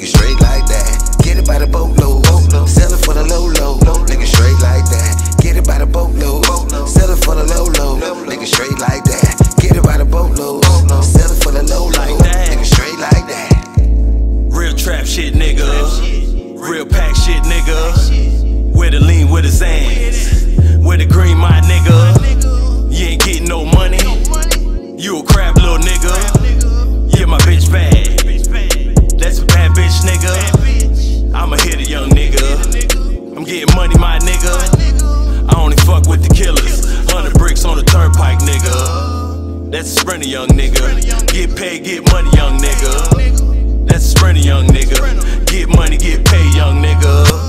nigga straight like that. Get it by the boatload, sell it for the low low. Nigga straight like that. Get it by the boatload, sell it for the low low. Nigga straight like that. Get it by the boatload, sell it for the low low. Nigga straight like that. Real trap shit, nigga. Real pack shit, nigga. With the lean, with the Zans, with the green, my nigga. You ain't getting no money. You a crap little nigga. Yeah, my bitch bad. That's a bad bitch, nigga. I'm a hitter, young nigga. I'm getting money, my nigga. I only fuck with the killers. 100 bricks on the turnpike, nigga. That's a sprinter, young nigga. Get paid, get money, young nigga. That's a sprinter, young nigga. Get money, get paid, young nigga.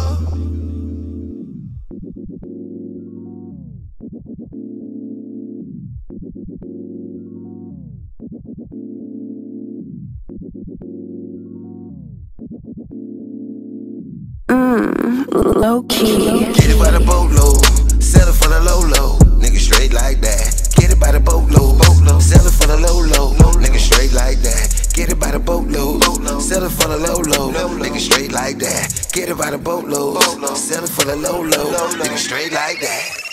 Low key. Get it by the boatload, sell it for the low low. Nigga straight like that. Get it by the boatload, sell it for the low low. Nigga straight like that. Get it by the boatload, sell it for the low low. Nigga straight like that. Get it by the boatload, sell it for the low low. Nigga straight like that.